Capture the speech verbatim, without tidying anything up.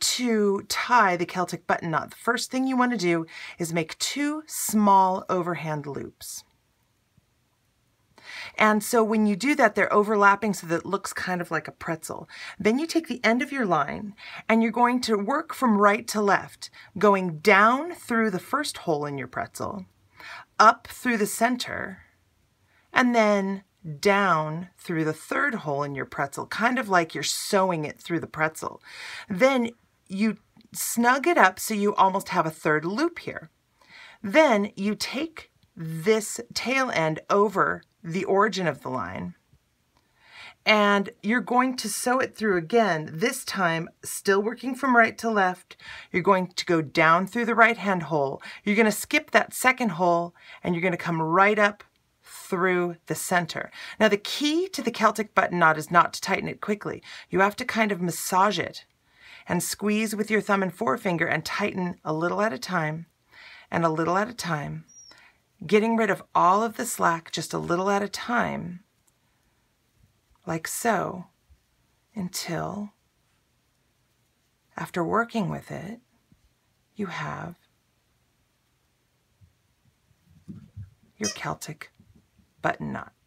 to tie the Celtic button knot, the first thing you want to do is make two small overhand loops. And so when you do that, they're overlapping so that it looks kind of like a pretzel. Then you take the end of your line and you're going to work from right to left, going down through the first hole in your pretzel, up through the center, and then down through the third hole in your pretzel, kind of like you're sewing it through the pretzel. Then you snug it up so you almost have a third loop here. Then you take this tail end over the origin of the line, and you're going to sew it through again, this time still working from right to left. You're going to go down through the right hand hole. You're going to skip that second hole and you're going to come right up through the center. Now the key to the Celtic button knot is not to tighten it quickly. You have to kind of massage it and squeeze with your thumb and forefinger and tighten a little at a time and a little at a time, getting rid of all of the slack just a little at a time, like so, until, after working with it, you have your Celtic button knot.